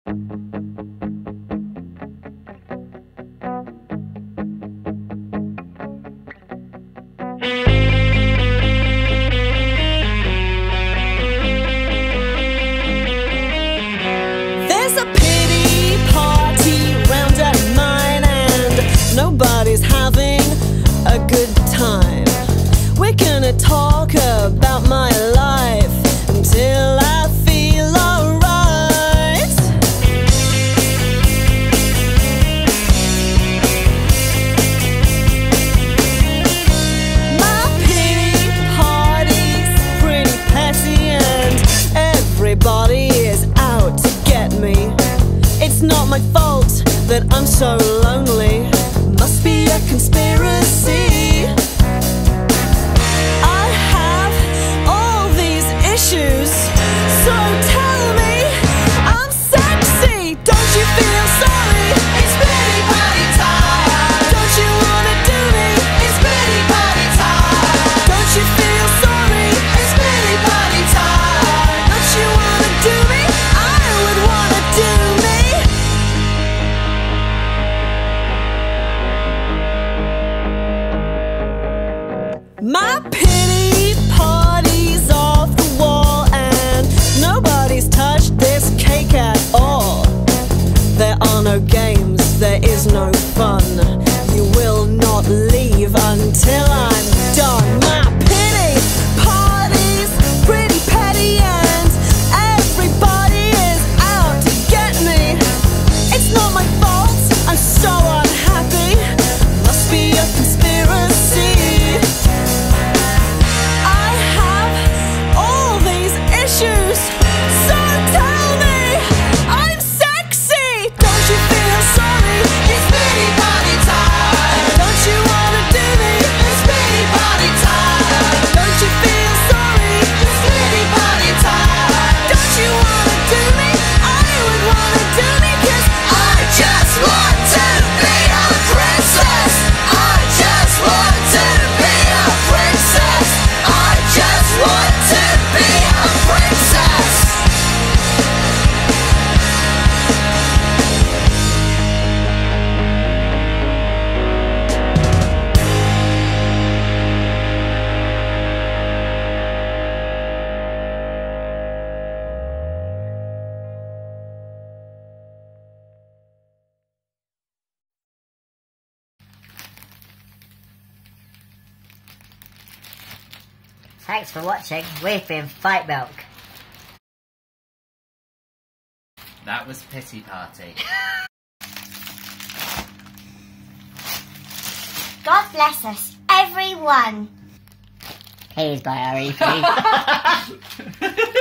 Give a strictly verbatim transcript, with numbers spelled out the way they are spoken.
There's a pity party round at mine and nobody's having a good time. We're gonna talk about my life until I feel alright. My pity party's pretty petty and everybody is out to get me. It's not my fault that I'm so lonely. Must be a conspiracy. I have all these issues, so tell me I'm sexy. Don't you feel sorry? It's pity party time. Don't you wanna do me? It's pity party time. Don't you feel sorry? It's pity party time. Don't you wanna do me? I would wanna do me. My pity party's off the wall and nobody's touched this cake at all. There are no games, there is no fun. You will not leave until I'm done. My pity party's pretty petty and everybody is out to get me. It's not my fault, I'm so unhappy. Must be a conspiracy. I have all these issues, so tell me I'm sexy. Don't you feel sorry? It's pity party time. Don't you wanna do me? It's pity party time. Don't you feel sorry? It's pity party time. Don't you wanna do me? I would wanna do me 'cause I just want to be a princess. I just want to be a princess. I just want to be a princess. Thanks for watching. We've been Fight Milk. That was Pity Party. God bless us, everyone. Please buy our E P.